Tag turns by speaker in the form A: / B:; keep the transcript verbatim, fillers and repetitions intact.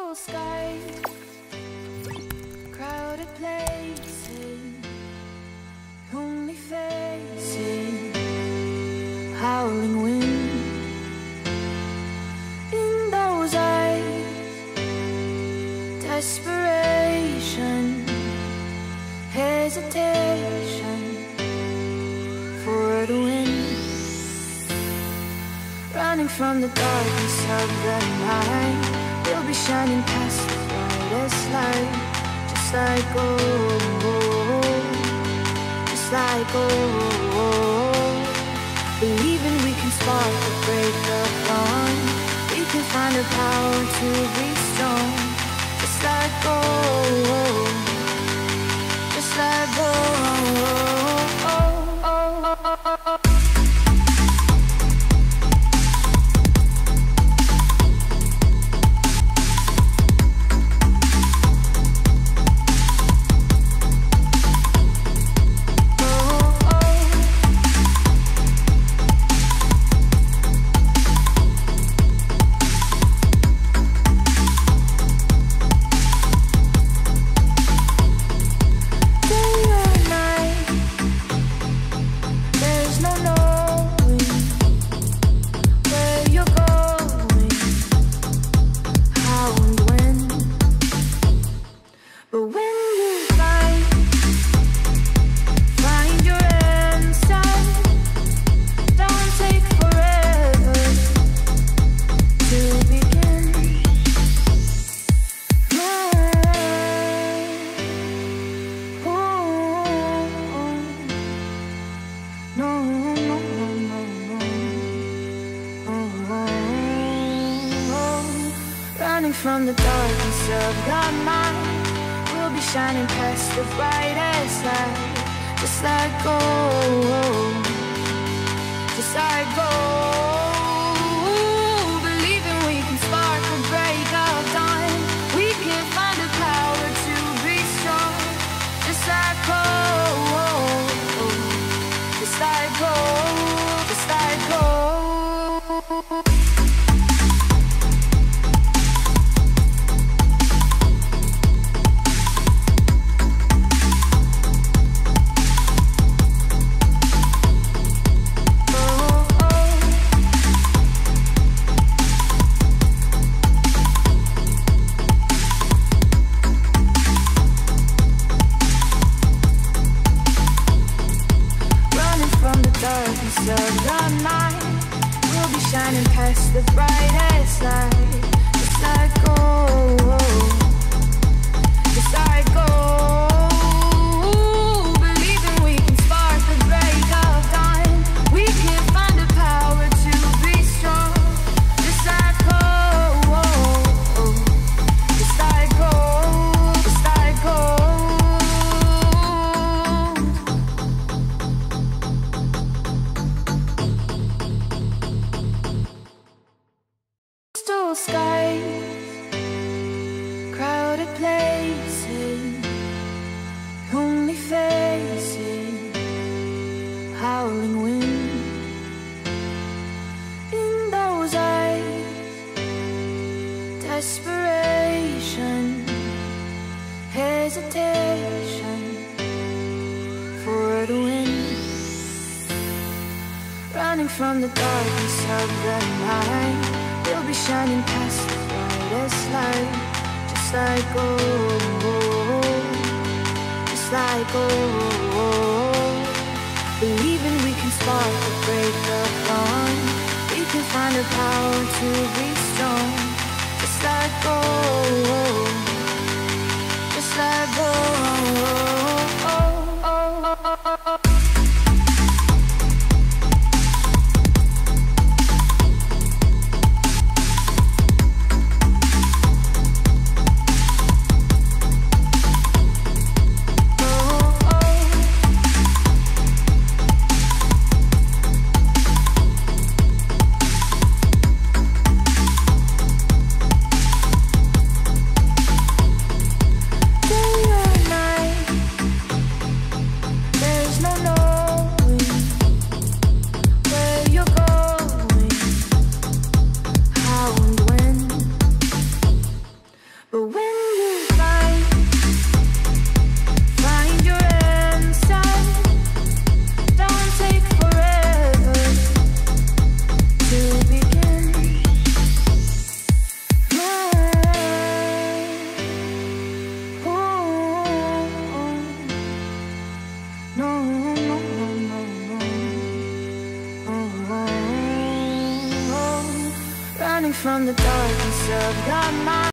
A: Crystal skies, crowded places, lonely faces, howling wind. In those eyes, desperation, hesitation for the wind. Running from the darkness of the night, we'll be shining past the brightest light. Just like gold, just like gold. Believing we can spark the break of dawn. We can find the power to be strong. Just like gold, just like gold. From the darkness of the mind, we'll be shining past the brightest light. Just like gold, just like gold. Believing we can spark the break of dawn. We can find the power to be strong. Just like gold, just like gold, just like gold. The brightest light, just like gold, just like gold. Believing we can spark the break of dawn. We can find the power to be strong. Just like gold, just like gold, just like gold. Crystal skies, crowded places, lonely faces, howling wind. In those eyes, desperation, hesitation for the wind. Running from the darkness of the night, we'll be shining past the brightest light. Just like gold, just like gold. Believing we can spark the break of dawn. We can find the power to be strong. Just like gold, just like gold. But when you find, find your answer, don't take forever to begin. Oh, oh, no, no, no, no, no. Oh, oh, oh. Running from the darkness of the mind.